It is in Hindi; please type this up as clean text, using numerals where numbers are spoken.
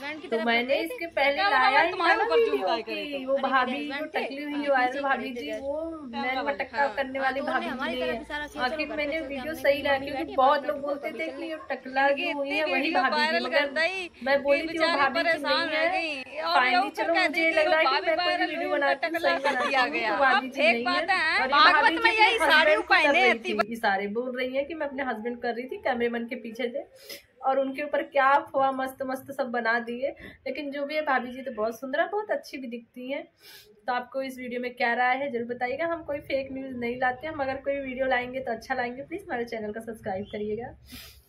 तो मैंने इसके पहले लाया ही था ना वीडियो की, वो भाभी जो टकली हुई वायरल भाभी थी, वो मैंने मटक्का करने वाली भाभी जी ने। आखिर मैंने वीडियो सही लगा, क्योंकि बहुत लोग बोलते थे कि ये टकला जो हुई है वही भाभी जी, मगर मैं बोली थी वो भाभी जी नहीं है। फाइनली चलो मुझे लग रहा है कि मैं कोई वीडियो बनाती हूँ सही बनाती हूँ, तो भाभी जी नहीं है। और ये भाभी जी अपने हस्बैंड को कर रही थी, इशारे बोल रही है कि मैं अपने हस्बैंड कर रही थी, कैमरेमैन के पीछे थे और उनके ऊपर क्या हुआ, मस्त मस्त सब बना दिए। लेकिन जो भी है भाभी जी तो बहुत सुंदर है, बहुत अच्छी भी दिखती हैं। तो आपको इस वीडियो में क्या राय है जरूर बताइएगा। हम कोई फेक न्यूज़ नहीं लाते, हम अगर कोई वीडियो लाएंगे तो अच्छा लाएंगे। प्लीज़ हमारे चैनल का सब्सक्राइब करिएगा।